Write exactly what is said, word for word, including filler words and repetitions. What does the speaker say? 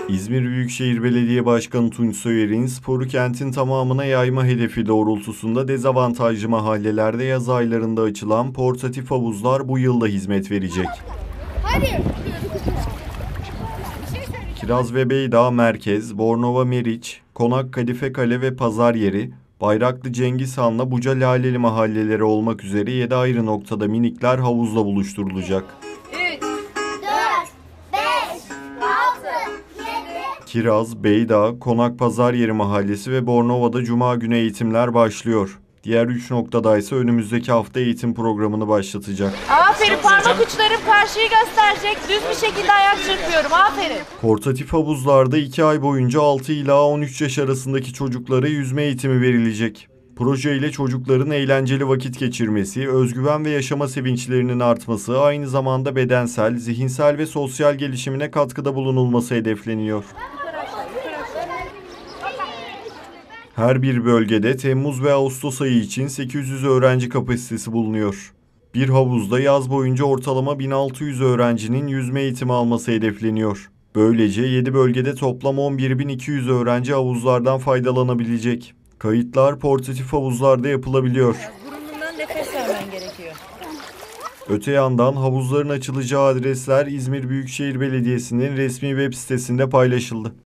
İzmir Büyükşehir Belediye Başkanı Tunç Soyer'in sporu kentin tamamına yayma hedefi doğrultusunda dezavantajlı mahallelerde yaz aylarında açılan portatif havuzlar bu yılda hizmet verecek. Hadi. Kiraz ve Beydağ Merkez, Bornova Meriç, Konak Kadife Kale ve Pazar Yeri, Bayraklı Cengiz Han'la Buca Laleli mahalleleri olmak üzere yedi ayrı noktada minikler havuzla buluşturulacak. Kiraz, Beydağ, Konak Pazar Yeri Mahallesi ve Bornova'da Cuma günü eğitimler başlıyor. Diğer üç noktada ise önümüzdeki hafta eğitim programını başlatacak. Aferin, parmak uçlarım karşıyı gösterecek. Düz bir şekilde ayak çırpıyorum. Aferin. Portatif havuzlarda iki ay boyunca altı ila on üç yaş arasındaki çocuklara yüzme eğitimi verilecek. Proje ile çocukların eğlenceli vakit geçirmesi, özgüven ve yaşama sevinçlerinin artması, aynı zamanda bedensel, zihinsel ve sosyal gelişimine katkıda bulunulması hedefleniyor. Her bir bölgede Temmuz ve Ağustos ayı için sekiz yüz öğrenci kapasitesi bulunuyor. Bir havuzda yaz boyunca ortalama bin altı yüz öğrencinin yüzme eğitimi alması hedefleniyor. Böylece yedi bölgede toplam on bir bin iki yüz öğrenci havuzlardan faydalanabilecek. Kayıtlar portatif havuzlarda yapılabiliyor. Burunundan nefes vermen gerekiyor. Öte yandan havuzların açılacağı adresler İzmir Büyükşehir Belediyesi'nin resmi web sitesinde paylaşıldı.